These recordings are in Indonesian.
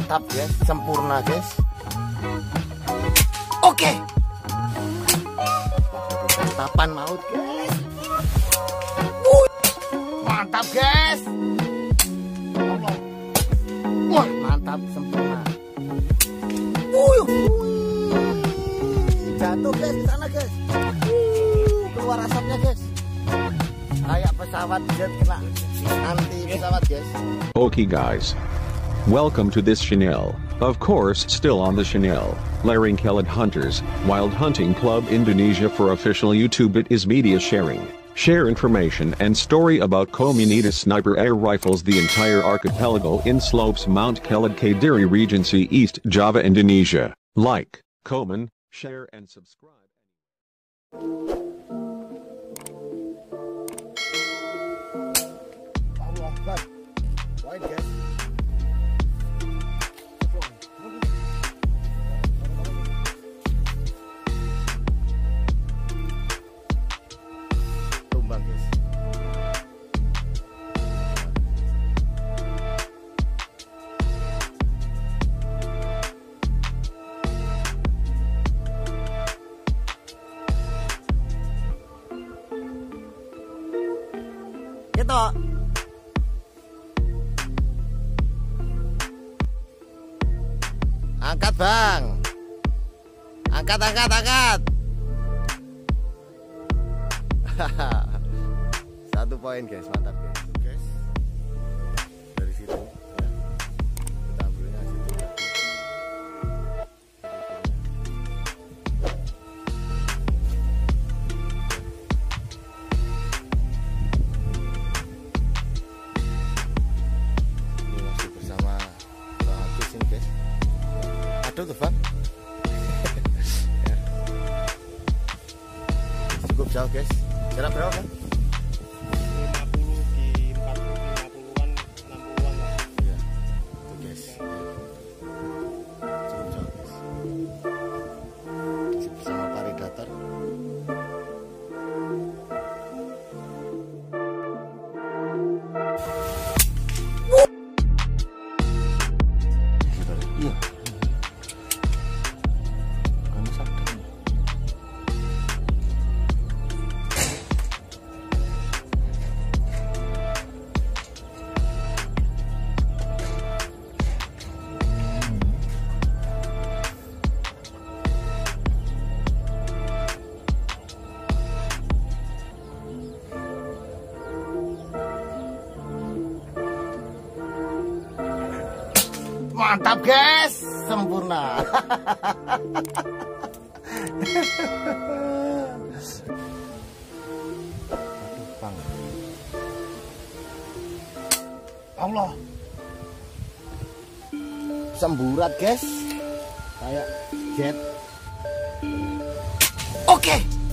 Mantap guys, sempurna guys. Oke. Santapan maut guys. Mantap guys. Wah, mantap sempurna. Jatuh guys di sana guys. Keluar asapnya guys. Kayak pesawat jet kena anti pesawat guys. Okay guys, welcome to this channel. Of course, still on the channel, Laring Kelad Hunters, Wild Hunting Club Indonesia. For official YouTube it is media sharing. Share information and story about Komunitas Sniper Air Rifles, the entire archipelago in slopes Mount Kelad Kediri Regency, East Java, Indonesia. Like, comment, share and subscribe. Wide guys. Tumbang guys. Gitu. Angkat bang. Angkat. 1 poin guys, mantap guys. Dari situ ya. Kita ambilnya situ lagi. Ini masih bersama Bang Agus ini guys. Aduh tuh bang. Ya. Cukup jauh guys. Jarak berapa bang? 50 di 50-an 60-an lah. Iya. Tuh guys. Cukup jauh guys. Masih bersama Predator. Iya. Kamu sadar. Mantap guys, sempurna. Aduh bang. Allah. Semburat guys. Kayak jet. Oke.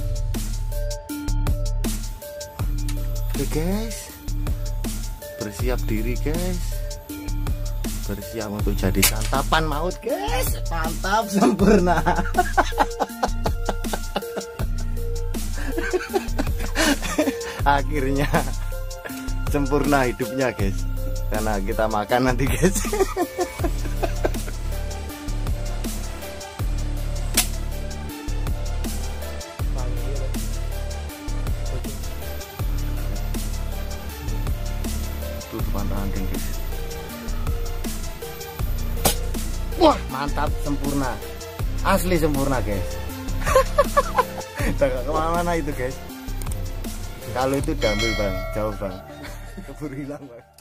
Oke guys. Bersiap diri guys. Bersiap untuk jadi santapan maut guys. Mantap sempurna. Akhirnya sempurna hidupnya guys, karena kita makan nanti guys. Tuh pantangan guys. Wah, mantap sempurna. Asli sempurna guys. Tidak kemana-mana itu guys. Kalau itu diambil bang, jauh bang. Keburu hilang bang.